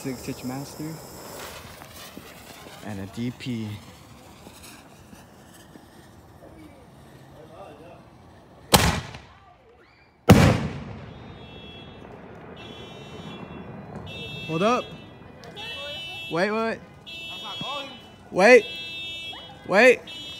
Sig Stitch Master and a DP. Hold up. Wait. Wait.